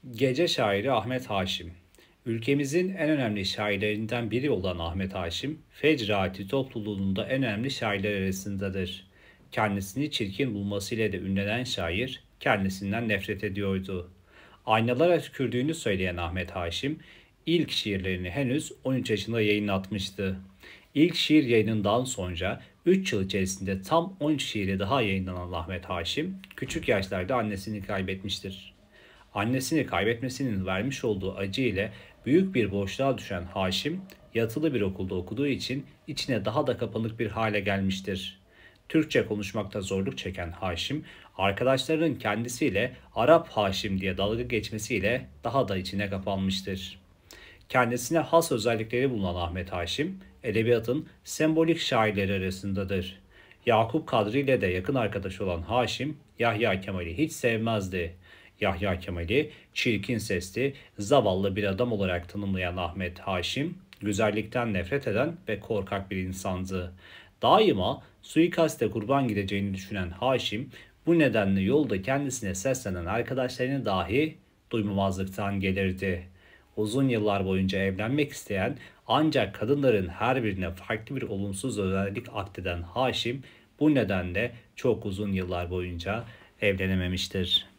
Gece şairi Ahmet Haşim. Ülkemizin en önemli şairlerinden biri olan Ahmet Haşim, Fecraati topluluğunda en önemli şairler arasındadır. Kendisini çirkin bulmasıyla da ünlenen şair, kendisinden nefret ediyordu. Aynalara tükürdüğünü söyleyen Ahmet Haşim, ilk şiirlerini henüz 13 yaşında yayınlatmıştı. İlk şiir yayınından sonra 3 yıl içerisinde tam 13 şiiri daha yayınlanan Ahmet Haşim, küçük yaşlarda annesini kaybetmiştir. Annesini kaybetmesinin vermiş olduğu acı ile büyük bir boşluğa düşen Haşim, yatılı bir okulda okuduğu için içine daha da kapanık bir hale gelmiştir. Türkçe konuşmakta zorluk çeken Haşim, arkadaşlarının kendisiyle Arap Haşim diye dalga geçmesiyle daha da içine kapanmıştır. Kendisine has özellikleri bulunan Ahmet Haşim, edebiyatın sembolik şairleri arasındadır. Yakup Kadri ile de yakın arkadaş olan Haşim, Yahya Kemal'i hiç sevmezdi. Yahya Kemal'i çirkin sesli, zavallı bir adam olarak tanımlayan Ahmet Haşim, güzellikten nefret eden ve korkak bir insandı. Daima suikaste kurban gideceğini düşünen Haşim, bu nedenle yolda kendisine seslenen arkadaşlarını dahi duymamazlıktan gelirdi. Uzun yıllar boyunca evlenmek isteyen ancak kadınların her birine farklı bir olumsuz özellik atfeden Haşim bu nedenle çok uzun yıllar boyunca evlenememiştir.